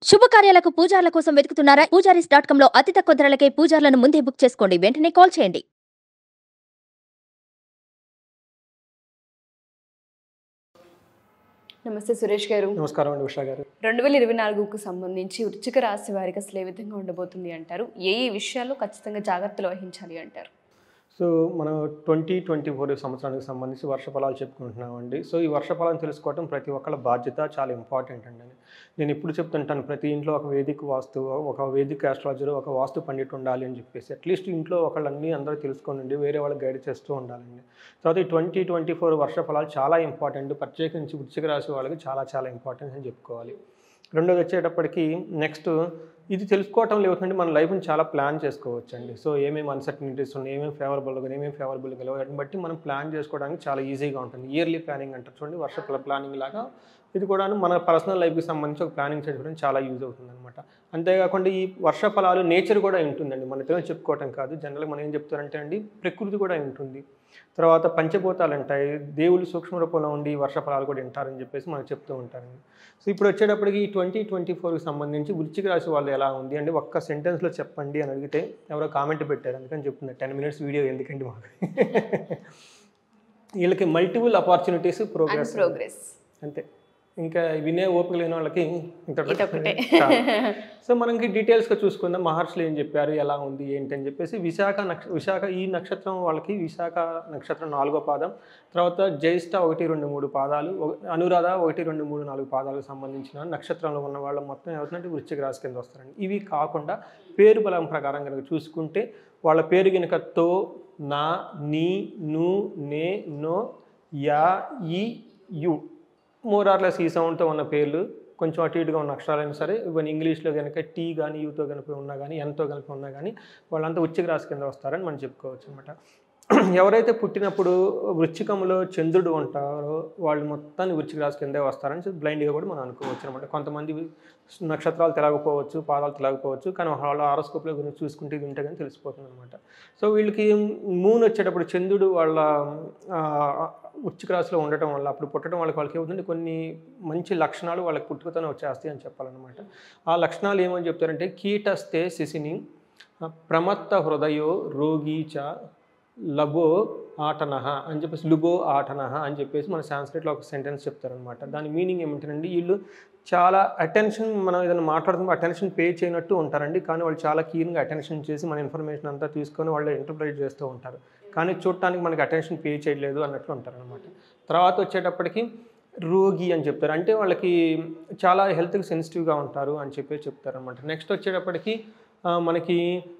శుభకార్యాలకు పూజార్ల కోసం వెతుకుతున్నారా? పూజారీస్.com లో అతి తక్కువ ధరలకే పూజార్లను ముందే బుక్ చేసుకోండి. వెంటనే కాల్ చేయండి. నమస్తే సురేష్ గారు. నమస్కారం అండి ఉషా గారు. 2024కు సంబంధించి వృశ్చిక రాశి వారికి అసలు ఏ విధంగా ఉండబోతుంది అంటారు? ఏ విషయాల్లో ఖచ్చితంగా జాగ్రత్తలు వహించాలి అంటారు? సో మనం 2024 సంవత్సరానికి సంబంధించి వర్షఫలాలు చెప్పుకుంటున్నామండి. సో ఈ వర్షఫలాలను తెలుసుకోవడం ప్రతి ఒక్కళ్ళ బాధ్యత, చాలా ఇంపార్టెంట్ అండి. నేను ఎప్పుడు చెప్తుంటాను, ప్రతి ఇంట్లో ఒక వేదిక వాస్తు, ఒక వేదిక ఆస్ట్రాలజర్, ఒక వాస్తు పండిట్ ఉండాలి అని చెప్పేసి. అట్లీస్ట్ ఇంట్లో ఒకళ్ళన్నీ అందరూ తెలుసుకోనండి, వేరే వాళ్ళకి గైడ్ చేస్తూ ఉండాలండి. తర్వాత ఈ 2024 వర్షఫలాలు చాలా ఇంపార్టెంట్, ప్రత్యేకించి వృశ్చిక రాశి వాళ్ళకి చాలా చాలా ఇంపార్టెంట్ అని చెప్పుకోవాలి. రెండోది వచ్చేటప్పటికి నెక్స్ట్ ఇది తెలుసుకోవటం లేవుతుంటే మన లైఫ్ని చాలా ప్లాన్ చేసుకోవచ్చు అండి. సో ఏమేమి అన్సర్టనిటీస్ ఉన్నాయి, ఏమేమి ఫేవరబుల్గా, ఏమేమి ఫేవరబుల్గా లేవు, వాటిని బట్టి మనం ప్లాన్ చేసుకోవడానికి చాలా ఈజీగా ఉంటుంది. ఇయర్లీ ప్లానింగ్ అంటారు చూడండి, వర్ష ప్లానింగ్ లాగా ఇది కూడా మన పర్సనల్ లైఫ్కి సంబంధించి ఒక ప్లానింగ్ చేసుకోవడం చాలా యూజ్ అవుతుంది అనమాట. అంతేకాకుండా ఈ వర్ష ఫలాలు నేచర్ కూడా ఉంటుందండి, మనతో చెప్పుకోవటం కాదు. జనరల్గా మనం ఏం చెప్తారంటే అండి, ప్రకృతి కూడా ఉంటుంది. తర్వాత పంచభూతాలు ఉంటాయి, దేవుళ్ళు సూక్ష్మ రూపంలో ఉండి వర్ష ఫలాలు కూడా వింటారని చెప్పేసి మనకు చెప్తూ ఉంటారండి. సో ఇప్పుడు వచ్చేటప్పటికి ఈ 2024కి సంబంధించి వృశ్చిక రాశి వాళ్ళు ఎలా ఉంది అంటే ఒక్క సెంటెన్స్లో చెప్పండి అని అడిగితే ఎవరో కామెంట్ పెట్టారు, అందుకని చెప్తున్నారు 10 minutes వీడియో ఎందుకండి మాకు. వీళ్ళకి మల్టిపుల్ ఆపర్చునిటీస్, ప్రోగ్రెస్ అంతే. ఇంకా వినే ఓపిక లేని వాళ్ళకి ఇంకొకటే. సో మనకి డీటెయిల్స్గా చూసుకుందాం, మహర్షులు ఏం చెప్పారు, ఎలా ఉంది ఏంటి అని చెప్పేసి. విశాఖ ఈ నక్షత్రం వాళ్ళకి విశాఖ నక్షత్రం 4వ పాదం, తర్వాత జ్యేష్ఠ 1, 2, 3 పాదాలు, అనురాధ 1, 2, 3, 4 పాదాలకు సంబంధించిన నక్షత్రంలో ఉన్న వాళ్ళు మొత్తం ఏమవుతుందంటే వృశ్చిక రాశి కింద వస్తారండి. ఇవి కాకుండా పేరు బలం ప్రకారం కనుక చూసుకుంటే వాళ్ళ పేరు కనుక తో, నా, నీ, ను, నే, నో, యా, ఈ, యు, మోరార్లెస్ ఈ సౌండ్తో ఉన్న పేర్లు, కొంచెం అటు ఇటుగా ఉన్న అక్షరాలైనా సరే, ఈవెన్ ఇంగ్లీష్లో కనుక టీ కానీ యూతో కనుక ఉన్నా కానీ, ఎన్తో కలిపి ఉన్నా కానీ వాళ్ళంతా వృశ్చిక రాశి కింద వస్తారని మనం చెప్పుకోవచ్చు అనమాట. ఎవరైతే పుట్టినప్పుడు వృశ్చికంలో చంద్రుడు ఉంటారో వాళ్ళు మొత్తాన్ని వృశ్చిక రాశి కిందే వస్తారని బ్లైండ్గా కూడా మనం అనుకోవచ్చు అనమాట. కొంతమంది నక్షత్రాలు తెలగపోవచ్చు, పాదాలు తెలగపోవచ్చు, కానీ వాళ్ళ హారోస్కోప్లో గురించి చూసుకుంటే ఇది ఉంటే కానీ తెలిసిపోతుంది అనమాట. సో వీళ్ళకి మూన్ వచ్చేటప్పుడు చంద్రుడు వాళ్ళ వృశ్చిక రాశిలో ఉండటం వల్ల అప్పుడు పుట్టడం వాళ్ళకి ఏమవుతుంది, కొన్ని మంచి లక్షణాలు వాళ్ళకి పుట్టుకతోనే వచ్చేస్తాయి అని చెప్పాలన్నమాట. ఆ లక్షణాలు ఏమని చెప్తారంటే కీటస్థే శిశిని ప్రమత్త హృదయో రోగీచ లబో ఆటనహ అని చెప్పేసి, లుబో ఆటనహ అని చెప్పేసి మన సాంస్క్రిట్లో ఒక సెంటెన్స్ చెప్తారనమాట. దాని మీనింగ్ ఏమంటారండి, వీళ్ళు చాలా అటెన్షన్, మనం ఏదైనా మాట్లాడుతున్నప్పుడు అటెన్షన్ పే చేయనట్టు ఉంటారండి, కానీ వాళ్ళు చాలా క్లీన్గా అటెన్షన్ చేసి మన ఇన్ఫర్మేషన్ అంతా తీసుకొని వాళ్ళు ఇంటర్ప్రిట్ చేస్తూ ఉంటారు, కానీ చూడటానికి మనకి అటెన్షన్ పే చేయలేదు అన్నట్లు ఉంటారనమాట. తర్వాత వచ్చేటప్పటికి రోగి అని చెప్తారు, అంటే వాళ్ళకి చాలా హెల్త్కి సెన్సిటివ్గా ఉంటారు అని చెప్పేసి చెప్తారనమాట. నెక్స్ట్ వచ్చేటప్పటికి మనకి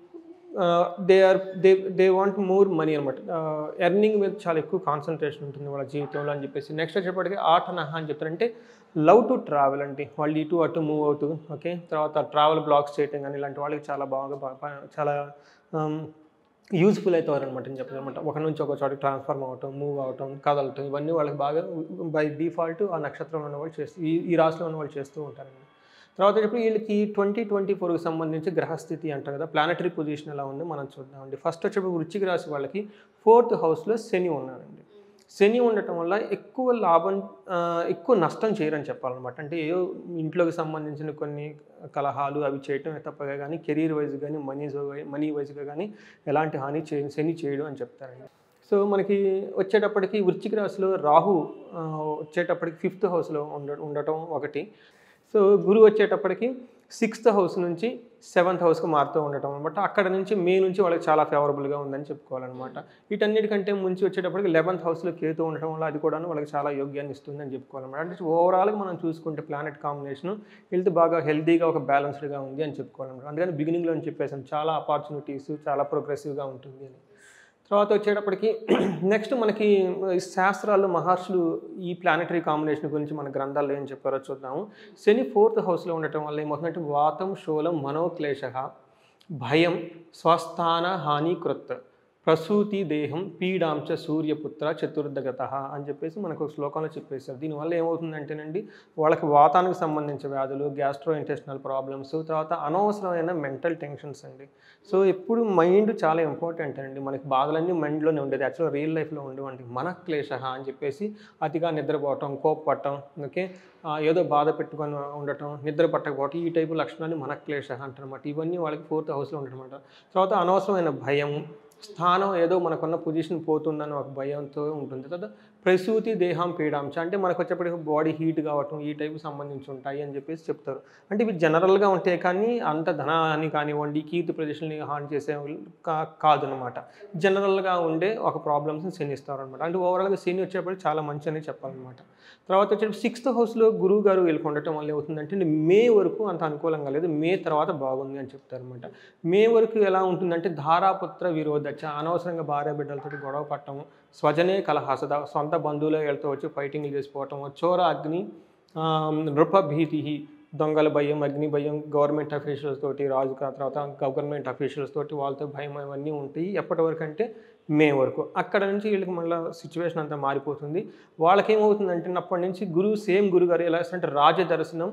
దే వాంట్ మోర్ మనీ అనమాట. ఎర్నింగ్ మీద చాలా ఎక్కువ కాన్సన్ట్రేషన్ ఉంటుంది వాళ్ళ జీవితంలో అని చెప్పేసి. నెక్స్ట్ వచ్చేటప్పటికి ఆటనహ అని చెప్తారు, అంటే లవ్ టు ట్రావెల్ అండి, వాళ్ళు ఇటు అటు మూవ్ అవుతూ, ఓకే. తర్వాత ట్రావెల్ బ్లాగ్స్ చేయటం కానీ ఇలాంటి వాళ్ళకి చాలా చాలా యూజ్ఫుల్ అవుతారు అనమాట అని చెప్పాలన్నమాట. ఒక నుంచి ఒక చోటికి ట్రాన్స్ఫార్మ్ అవటం, మూవ్ అవటం, కదలటం, ఇవన్నీ వాళ్ళకి బాగా బై డిఫాల్ట్ ఆ నక్షత్రంలో ఉన్న వాళ్ళు చేస్తూ, ఈ రాశిలో ఉన్న వాళ్ళు చేస్తూ ఉంటారండి. తర్వాత చెప్పి వీళ్ళకి 2024కి సంబంధించి గ్రహస్థితి అంటారు కదా, ప్లానటరీ పొజిషన్ ఎలా ఉందో మనం చూద్దామండి. ఫస్ట్ వచ్చేప్పుడు వృశ్చిక రాశి వాళ్ళకి 4th హౌస్లో శని ఉన్నారండి. శని ఉండటం వల్ల ఎక్కువ నష్టం చేయరని చెప్పాలన్నమాట. అంటే ఏదో ఇంట్లోకి సంబంధించిన కొన్ని కలహాలు అవి చేయటం తప్పగా కానీ, కెరీర్ వైజ్ కానీ, మనీ వైజ్గా కానీ ఎలాంటి హాని శని చేయడం అని చెప్తారండి. సో మనకి వచ్చేటప్పటికి వృశ్చిక రాశిలో రాహు వచ్చేటప్పటికి 5th హౌస్లో ఉండటం ఒకటి. సో గురువు వచ్చేటప్పటికి 6th హౌస్ నుంచి 7th హౌస్కి మారుతూ ఉండటం అనమాట. అక్కడ నుంచి మే నుంచి వాళ్ళకి చాలా ఫేవరబుల్గా ఉందని చెప్పుకోవాలన్నమాట. వీటన్నిటికంటే ముందు వచ్చేటప్పటికి 11th హౌస్లో కేతు ఉండటం వల్ల అది కూడా వాళ్ళకి చాలా యోగ్యాన్ని ఇస్తుందని చెప్పుకోవాలన్నమాట. అంటే ఓవరాల్గా మనం చూసుకుంటే ప్లానెట్ కాంబినేషన్ హెల్త్ బాగా హెల్తీగా ఒక బ్యాలెన్స్డ్గా ఉంది అని చెప్పుకోవాలన్నమాట. అందుకని బిగినింగ్లో చెప్పేసాను చాలా ఆపర్చునిటీస్, చాలా ప్రోగ్రెసివ్గా ఉంటుంది అని. తర్వాత వచ్చేటప్పటికి నెక్స్ట్ మనకి శాస్త్రాల్లో మహర్షులు ఈ ప్లానెటరీ కాంబినేషన్ గురించి మన గ్రంథాల్లో ఏం చెప్పారో చూద్దాము. శని 4th హౌస్లో ఉండటం వల్ల ఏమవుతుందంటే వాతం, శూలం, మనోక్లేశ, భయం, స్వస్థాన హాని కృత్, ప్రసూతి దేహం పీడాంచ సూర్యపుత్ర చతుర్దగత అని చెప్పేసి మనకు ఒక శ్లోకంలో చెప్పేశారు. దీనివల్ల ఏమవుతుందంటేనండి వాళ్ళకి వాతానికి సంబంధించిన వ్యాధులు, గ్యాస్ట్రో ఇంటెస్టినల్ ప్రాబ్లమ్స్, తర్వాత అనవసరమైన మెంటల్ టెన్షన్స్ అండి. సో ఎప్పుడు మైండ్ చాలా ఇంపార్టెంట్ అండి. మనకి బాధలన్నీ మైండ్లోనే ఉండేది, యాక్చువల్గా రియల్ లైఫ్లో ఉండేవండి. మనఃక్లేశ అని చెప్పేసి అతిగా నిద్రపోవటం, కోప్పట్టడం, ఓకే, ఏదో బాధ పెట్టుకొని ఉండటం, నిద్ర పట్టకపోవటం, ఈ టైపు లక్షణాన్ని మనఃక్లేశ అంటారన్నమాట. ఇవన్నీ వాళ్ళకి 4th హౌస్లో ఉంటారన్నమాట. తర్వాత అనవసరమైన భయం, స్థానం ఏదో మనకున్న పొజిషన్ పోతుందని ఒక భయంతో ఉంటుంది. తర్వాత ప్రసూతి దేహం పీడాంశ అంటే మనకు వచ్చేప్పటికి బాడీ హీట్ కావటం, ఈ టైపు సంబంధించి ఉంటాయి అని చెప్పేసి చెప్తారు. అంటే ఇవి జనరల్గా ఉంటాయి కానీ అంత ధనాన్ని కానివ్వండి, కీర్తి ప్రదేశాలని హాని చేసే కాదనమాట. జనరల్గా ఉండే ఒక ప్రాబ్లమ్స్ని శని ఇస్తారనమాట. అంటే ఓవరాల్గా శని వచ్చేప్పటికి చాలా మంచి అని చెప్పాలన్నమాట. తర్వాత వచ్చేసి 6th హౌస్లో గురువు గారు వీళ్ళకి ఉండటం వల్ల ఏమవుతుందంటే మే వరకు అంత అనుకూలంగా లేదు, మే తర్వాత బాగుంది అని చెప్తారనమాట. మే వరకు ఎలా ఉంటుందంటే ధారాపుత్ర విరోధచ్చ, అనవసరంగా భార్య బిడ్డలతో గొడవ పట్టడం, స్వజనే కలహాసద, సొంత బంధువుల వీళ్ళతో వచ్చి ఫైటింగ్లు చేసిపోవటం, చోర అగ్ని నృపభీతి, దొంగల భయం, అగ్ని భయం, గవర్నమెంట్ అఫీషియల్స్ తోటి, రాజు తర్వాత గవర్నమెంట్ అఫీషియల్స్ తోటి వాళ్ళతో భయం ఇవన్నీ ఉంటాయి. ఎప్పటి వరకు అంటే మే వరకు. అక్కడ నుంచి వీళ్ళకి మళ్ళీ సిచ్యువేషన్ అంతా మారిపోతుంది. వాళ్ళకి ఏమవుతుందంటే అప్పటి నుంచి సేమ్ గురుగారు ఎలా అంటే రాజదర్శనం,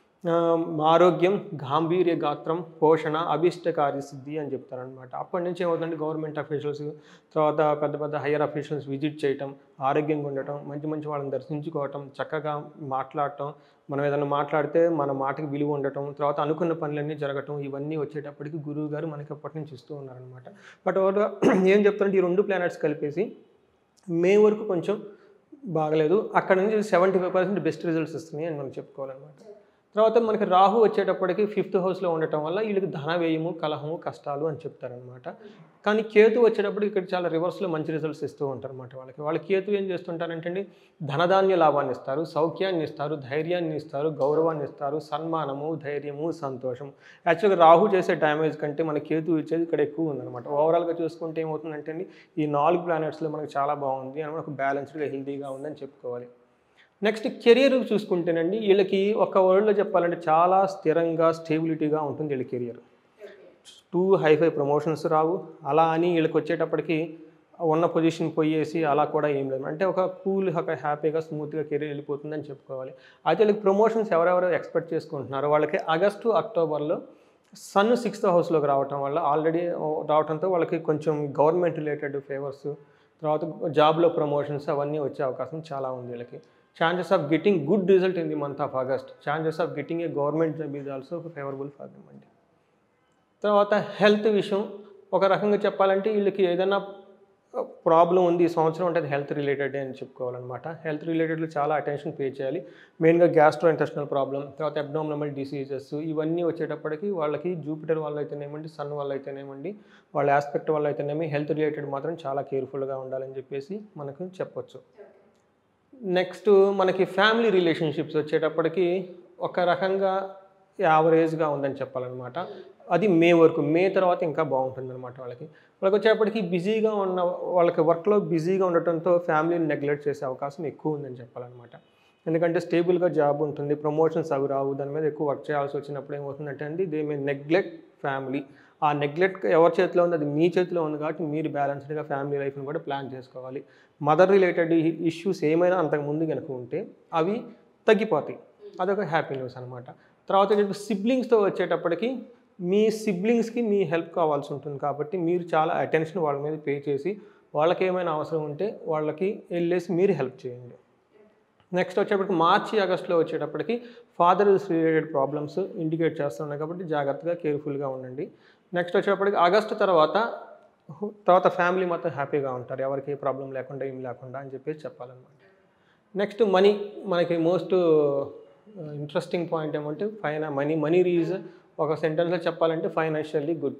ఆరోగ్యం, గాంభీర్య గాత్రం, పోషణ, అభిష్టకార్య సిద్ధి అని చెప్తారనమాట. అప్పటి నుంచి ఏమవుతుందంటే గవర్నమెంట్ అఫీషియల్స్, తర్వాత పెద్ద పెద్ద హయ్యర్ అఫీషియల్స్ విజిట్ చేయటం, ఆరోగ్యంగా ఉండటం, మంచి మంచి వాళ్ళని దర్శించుకోవటం, చక్కగా మాట్లాడటం, మనం ఏదైనా మాట్లాడితే మన మాటకి విలువ ఉండటం, తర్వాత అనుకున్న పనులన్నీ జరగటం, ఇవన్నీ వచ్చేటప్పటికి గురువు గారు మనకి అప్పటి నుంచి ఇస్తూ ఉన్నారనమాట. బట్ ఏం చెప్తారంటే ఈ 2 ప్లానెట్స్ కలిపేసి మే వరకు కొంచెం బాగలేదు, అక్కడ నుంచి 75% బెస్ట్ రిజల్ట్స్ ఇస్తున్నాయి అని మనం చెప్పుకోవాలన్నమాట. తర్వాత మనకి రాహు వచ్చేటప్పటికి 5th హౌస్లో ఉండటం వల్ల వీళ్ళకి ధన వ్యయము, కలహము, కష్టాలు అని చెప్తారనమాట. కానీ కేతు వచ్చేటప్పుడు ఇక్కడ చాలా రివర్స్లో మంచి రిజల్ట్స్ ఇస్తూ ఉంటారు అనమాట. వాళ్ళ కేతు ఏం చేస్తుంటారంటే ధనధాన్య లాభాన్ని ఇస్తారు, సౌఖ్యాన్ని ఇస్తారు, ధైర్యాన్ని ఇస్తారు, గౌరవాన్ని ఇస్తారు, సన్మానము, ధైర్యము, సంతోషం. యాక్చువల్గా రాహు చేసే డ్యామేజ్ కంటే మన కేతు ఇచ్చేది ఇక్కడ ఎక్కువ ఉందన్నమాట. ఓవరాల్గా చూసుకుంటే ఏమవుతుందంటే ఈ 4 ప్లానెట్స్లో మనకు చాలా బాగుంది అని మనకు బ్యాలెన్స్డ్గా హెల్తీగా ఉందని చెప్పుకోవాలి. నెక్స్ట్ కెరియర్ చూసుకుంటేనండి వీళ్ళకి ఒక వర్డ్లో చెప్పాలంటే చాలా స్థిరంగా, స్టేబిలిటీగా ఉంటుంది వీళ్ళ కెరియర్. 2 హైఫై ప్రమోషన్స్ రావు, అలా అని వీళ్ళకి వచ్చేటప్పటికి ఉన్న పొజిషన్ పోయేసి అలా కూడా ఏం లేదు. అంటే ఒక కూల్, ఒక హ్యాపీగా, స్మూత్గా కెరీర్ వెళ్ళిపోతుందని చెప్పుకోవాలి. అయితే వీళ్ళకి ప్రమోషన్స్ ఎవరెవరు ఎక్స్పెక్ట్ చేసుకుంటున్నారో వాళ్ళకి ఆగస్టు, అక్టోబర్లో సన్ 6th హౌస్లోకి రావటం వల్ల ఆల్రెడీ రావడంతో వాళ్ళకి కొంచెం గవర్నమెంట్ రిలేటెడ్ ఫేవర్స్, తర్వాత జాబ్లో ప్రమోషన్స్ అవన్నీ వచ్చే అవకాశం చాలా ఉంది వీళ్ళకి. Chances of getting good result in the month of August, chances of getting a government job is also favourable for them అండి. తర్వాత హెల్త్ విషయం ఒక రకంగా చెప్పాలంటే వీళ్ళకి ఏదైనా ప్రాబ్లం ఉంది ఈ సంవత్సరం అంటే అది హెల్త్ రిలేటెడ్ అని చెప్పుకోవాలన్నమాట. హెల్త్ రిలేటెడ్లో చాలా అటెన్షన్ పే చేయాలి. మెయిన్గా గ్యాస్ట్రో ఇంటెస్టినల్ ప్రాబ్లం, తర్వాత అబ్డామినల్ డిసీజెస్ ఇవన్నీ వచ్చేటప్పటికి వాళ్ళకి జూపిటర్ వల్ల అయితేనేమండి, సన్ వల్ల అయితేనేమండి, వాళ్ళ ఆస్పెక్ట్ వల్ల అయితేనేమి హెల్త్ రిలేటెడ్ మాత్రం చాలా కేర్ఫుల్గా ఉండాలని చెప్పేసి మనకు చెప్పొచ్చు. నెక్స్ట్ మనకి ఫ్యామిలీ రిలేషన్షిప్స్ వచ్చేటప్పటికి ఒక రకంగా యావరేజ్గా ఉందని చెప్పాలన్నమాట. అది మే వరకు. మే తర్వాత ఇంకా బాగుంటుంది అనమాట. వాళ్ళకి వచ్చేటప్పటికి బిజీగా ఉన్న వాళ్ళకి వర్క్లో బిజీగా ఉండటంతో ఫ్యామిలీని నెగ్లెక్ట్ చేసే అవకాశం ఎక్కువ ఉందని చెప్పాలన్నమాట. ఎందుకంటే స్టేబుల్గా జాబ్ ఉంటుంది, ప్రమోషన్స్ అవి రావు, దాని మీద ఎక్కువ వర్క్ చేయాల్సి వచ్చినప్పుడు ఏమవుతుందంటే అండి దే మే నెగ్లెక్ట్ ఫ్యామిలీ. ఆ నెగ్లెక్ట్ ఎవరి చేతిలో ఉంది, అది మీ చేతిలో ఉంది కాబట్టి మీరు బ్యాలెన్స్డ్గా ఫ్యామిలీ లైఫ్ని కూడా ప్లాన్ చేసుకోవాలి. మదర్ రిలేటెడ్ ఇష్యూస్ ఏమైనా అంతకుముందు కనుక ఉంటే అవి తగ్గిపోతాయి, అదొక హ్యాపీ న్యూస్ అనమాట. తర్వాత సిబ్లింగ్స్తో వచ్చేటప్పటికి మీ సిబ్లింగ్స్కి మీ హెల్ప్ కావాల్సి ఉంటుంది కాబట్టి మీరు చాలా అటెన్షన్ వాళ్ళ మీద పే చేసి వాళ్ళకి ఏమైనా అవసరం ఉంటే వాళ్ళకి వెళ్ళేసి మీరు హెల్ప్ చేయండి. నెక్స్ట్ వచ్చేటప్పటికి మార్చి, ఆగస్టులో వచ్చేటప్పటికి ఫాదర్ రిలేటెడ్ ప్రాబ్లమ్స్ ఇండికేట్ చేస్తున్నాయి కాబట్టి జాగ్రత్తగా కేర్ఫుల్గా ఉండండి. నెక్స్ట్ వచ్చేటప్పటికి ఆగస్టు తర్వాత ఫ్యామిలీ మొత్తం హ్యాపీగా ఉంటారు, ఎవరికి ఏ ప్రాబ్లం లేకుండా ఏం లేకుండా అని చెప్పేసి చెప్పాలన్నమాట. నెక్స్ట్ మనీ, మనకి మోస్ట్ ఇంట్రెస్టింగ్ పాయింట్ ఏమంటే మనీ ఈజ్ ఒక సెంటెన్స్లో చెప్పాలంటే ఫైనాన్షియల్లీ గుడ్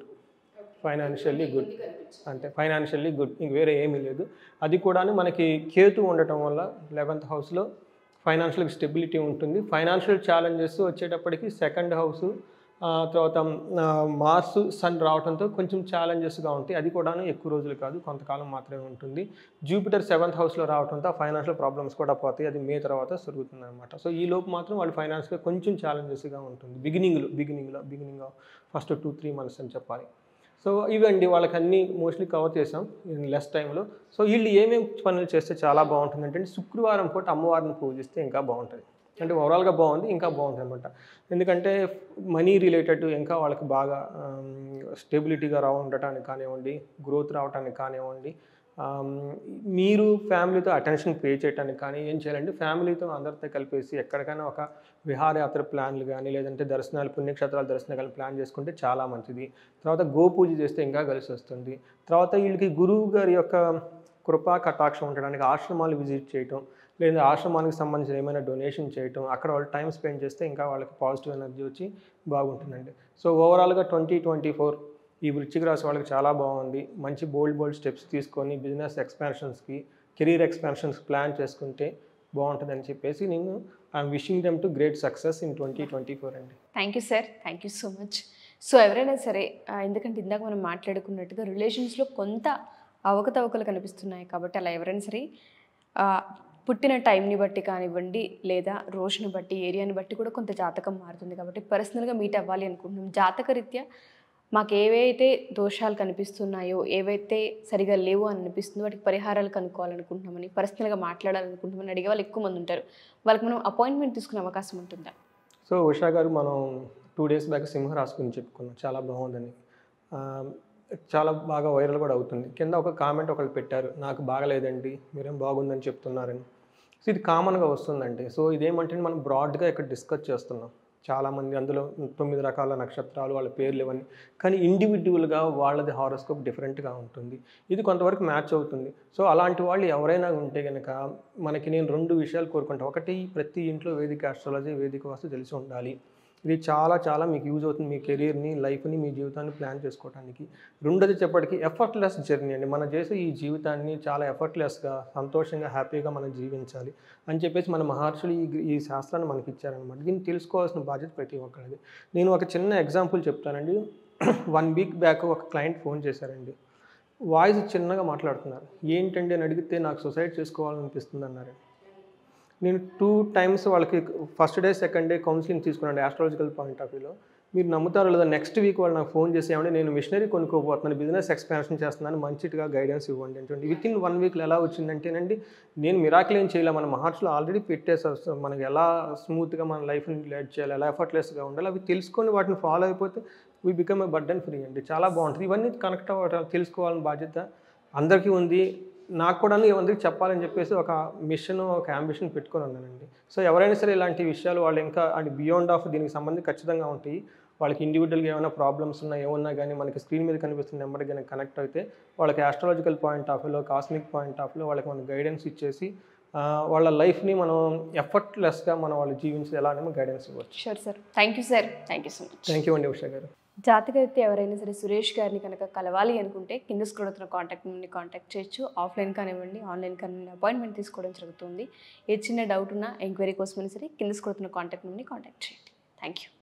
అంటే ఫైనాన్షియల్లీ గుడ్, ఇంక వేరే ఏమీ లేదు. అది కూడా మనకి కేతు ఉండటం వల్ల 11th హౌస్లో ఫైనాన్షియల్ స్టెబిలిటీ ఉంటుంది. ఫైనాన్షియల్ ఛాలెంజెస్ వచ్చేటప్పటికి 2nd హౌస్, తర్వాత మార్స్, సన్ రావడంతో కొంచెం ఛాలెంజెస్గా ఉంటాయి. అది కూడా ఎక్కువ రోజులు కాదు, కొంతకాలం మాత్రమే ఉంటుంది. జూపిటర్ 7th హౌస్లో రావడంతో ఫైనాన్షియల్ ప్రాబ్లమ్స్ కూడా పోతాయి, అది మే తర్వాత జరుగుతుంది అనమాట. సో ఈ లోపు మాత్రం వాళ్ళు ఫైనాన్స్గా కొంచెం ఛాలెంజెస్గా ఉంటుంది బిగినింగ్ ఫస్ట్ 2-3 మంత్స్ అని చెప్పాలి. సో ఇవండి వాళ్ళకి అన్నీ మోస్ట్లీ కవర్ చేసాం ఇన్ లెస్ టైంలో. సో వీళ్ళు ఏమేమి పనులు చేస్తే చాలా బాగుంటుంది అంటే శుక్రవారం పూట అమ్మవారిని పూజిస్తే ఇంకా బాగుంటుంది. అంటే ఓవరాల్గా బాగుంది, ఇంకా బాగుంటుంది అనమాట. ఎందుకంటే మనీ రిలేటెడ్ ఇంకా వాళ్ళకి బాగా స్టెబిలిటీగా ఉండటానికి కానివ్వండి, గ్రోత్ రావడానికి కానివ్వండి, మీరు ఫ్యామిలీతో అటెన్షన్ పే చేయడానికి కానీ ఏం చేయాలంటే ఫ్యామిలీతో అందరితో కలిపేసి ఎక్కడికైనా ఒక విహారయాత్ర ప్లాన్లు కానీ లేదంటే దర్శనాలు పుణ్యక్షేత్రాల దర్శనాలు కానీ ప్లాన్ చేసుకుంటే చాలా మంచిది. తర్వాత గోపూజ చేస్తే ఇంకా కలిసి వస్తుంది. తర్వాత వీళ్ళకి గురువు గారి యొక్క కృపా కటాక్షం ఉండడానికి ఆశ్రమాలు విజిట్ చేయటం, లేదా ఆశ్రమానికి సంబంధించిన ఏమైనా డొనేషన్ చేయటం, అక్కడ వాళ్ళు టైం స్పెండ్ చేస్తే ఇంకా వాళ్ళకి పాజిటివ్ ఎనర్జీ వచ్చి బాగుంటుందండి. సో ఓవరాల్గా 2024 ఈ వృశ్చిక రాశి వాళ్ళకి చాలా బాగుంది. మంచి బోల్డ్ స్టెప్స్ తీసుకొని బిజినెస్ ఎక్స్పాన్షన్స్కి, కెరీర్ ఎక్స్పాన్షన్స్కి ప్లాన్ చేసుకుంటే బాగుంటుందని చెప్పేసి నేను I'm wishing them to great success in 2024 అండి. Thank you sir, thank you so much. So ఎవరైనా సరే ఎందుకంటే ఇందాక మనం మాట్లాడుకున్నట్టుగా రిలేషన్స్లో కొంత అవకతవకలు కనిపిస్తున్నాయి కాబట్టి అలా ఎవరైనా సరే పుట్టిన టైంని బట్టి కానివ్వండి లేదా రోజుని బట్టి ఏరియాని బట్టి కూడా కొంత జాతకం మారుతుంది కాబట్టి పర్సనల్గా మీట్ అవ్వాలి అనుకుంటున్నాం. జాతకరీత్యా మాకు ఏవైతే దోషాలు కనిపిస్తున్నాయో, ఏవైతే సరిగా లేవు అని అనిపిస్తుందో వాటికి పరిహారాలు కనుక్కోవాలనుకుంటున్నామని, పర్సనల్గా మాట్లాడాలనుకుంటున్నామని అడిగే వాళ్ళు ఎక్కువ మంది ఉంటారు. వాళ్ళకి మనం అపాయింట్మెంట్ తీసుకునే అవకాశం ఉంటుందా? సో ఉషా గారు, మనం 2 days బ్యాక్ సింహరాశి గురించి చెప్పుకున్నాం, చాలా బాగుందని. చాలా బాగా వైరల్ కూడా అవుతుంది. కింద ఒక కామెంట్ ఒకళ్ళు పెట్టారు, నాకు బాగలేదండి మీరేం బాగుందని చెప్తున్నారని. సో ఇది కామన్గా వస్తుందండి. సో ఇదేమంటే మనం బ్రాడ్గా ఇక్కడ డిస్కస్ చేస్తున్నాం. చాలామంది అందులో 9 రకాల నక్షత్రాలు, వాళ్ళ పేర్లు ఇవన్నీ, కానీ ఇండివిజువల్గా వాళ్ళది హారోస్కోప్ డిఫరెంట్గా ఉంటుంది. ఇది కొంతవరకు మ్యాచ్ అవుతుంది. సో అలాంటి వాళ్ళు ఎవరైనా ఉంటే కనుక మనకి నేను 2 విషయాలు కోరుకుంటాను. ఒకటి, ప్రతి ఇంట్లో వేదిక ఆస్ట్రాలజీ, వేదిక వాస్తు తెలిసి ఉండాలి. ఇది చాలా మీకు యూజ్ అవుతుంది, మీ కెరీర్ని, లైఫ్ని, మీ జీవితాన్ని ప్లాన్ చేసుకోవడానికి. రెండోది చెప్పటికి ఎఫర్ట్లెస్ జర్నీ అండి. మనం చేసే ఈ జీవితాన్ని చాలా ఎఫర్ట్లెస్గా, సంతోషంగా, హ్యాపీగా మనం జీవించాలి అని చెప్పేసి మన మహర్షులు ఈ శాస్త్రాన్ని మనకి ఇచ్చారనమాట. దీన్ని తెలుసుకోవాల్సిన బాధ్యత ప్రతి ఒక్కరిది. నేను ఒక చిన్న ఎగ్జాంపుల్ చెప్తానండి. 1 week బ్యాక్ ఒక క్లయింట్ ఫోన్ చేశారండి. వాయిస్ చిన్నగా మాట్లాడుతున్నారు. ఏంటండి అని అడిగితే నాకు సూసైడ్ చేసుకోవాలనిపిస్తుంది అన్నారు. నేను 2 times వాళ్ళకి first day, second day counselling తీసుకున్నాను ఆస్ట్రాలజికల్ పాయింట్ ఆఫ్ వ్యూలో. మీరు నమ్ముతారో లేదా, నెక్స్ట్ వీక్ వాళ్ళు నాకు ఫోన్ చేసి ఏమంటే నేను మిషనరీ కొనుక్కోబోతున్నాను, బిజినెస్ ఎక్స్పాన్షన్ చేస్తున్నాను, మంచిగా గైడెన్స్ ఇవ్వండి అంటే వితిన్ 1 weekలో ఎలా వచ్చిందంటేనండి, నేను మిరాకిల్ ఏం చేయలే, మన మహర్షులు ఆల్రెడీ పెట్టేసారు మనకి ఎలా స్మూత్గా మన లైఫ్ని లీడ్ చేయాలి, ఎలా ఎఫర్ట్లెస్గా ఉండాలి, అవి తెలుసుకొని వాటిని ఫాలో అయిపోతే we become a burden free అండి. చాలా బాగుంటుంది. ఇవన్నీ కనెక్ట్ అవ్వడం, తెలుసుకోవాలని బాధ్యత అందరికీ ఉంది. నాకు కూడా అందరికి చెప్పాలని చెప్పేసి ఒక మిషన్, ఒక అంబిషన్ పెట్టుకొని ఉన్నానండి. సో ఎవరైనా సరే ఇలాంటి విషయాలు వాళ్ళు ఇంకా బియాండ్ ఆఫ్ దీనికి సంబంధించి ఖచ్చితంగా ఉంటాయి. వాళ్ళకి ఇండివిజువల్గా ఏమైనా ప్రాబ్లమ్స్ ఉన్నా, ఏమన్నా కానీ మనకి స్క్రీన్ మీద కనిపిస్తున్న నెంబర్కి కానీ కనెక్ట్ అయితే వాళ్ళకి ఆస్ట్రాలజికల్ పాయింట్ ఆఫ్ వ్యూలో, కాస్మిక్ పాయింట్ ఆఫ్ వ్యూలో వాళ్ళకి మనం గైడెన్స్ ఇచ్చేసి వాళ్ళ లైఫ్ని మనం ఎఫర్ట్లెస్గా మనం వాళ్ళు జీవించి ఎలా అని గైడెన్స్ ఇవ్వచ్చు. Sure sir, thank you sir, thank you so much. Thank you అండి ఉషా గారు. జాతకరీత్యా ఎవరైనా సరే సురేష్ గారిని కనుక కలవాలి అనుకుంటే కింద స్క్రోల్ అవుతున్న కాంటాక్ట్ నుండి కాంటాక్ట్ చేయొచ్చు. ఆఫ్లైన్ కానివ్వండి, ఆన్లైన్ కానివ్వండి, అపాయింట్మెంట్ తీసుకోవడం జరుగుతుంది. ఏ చిన్న డౌట్ ఉన్నా, ఎంక్వైరీ కోసమైనా సరే కింద స్క్రోల్ అవుతున్న కాంటాక్ట్ నుండి కాంటాక్ట్ చేయండి. Thank you.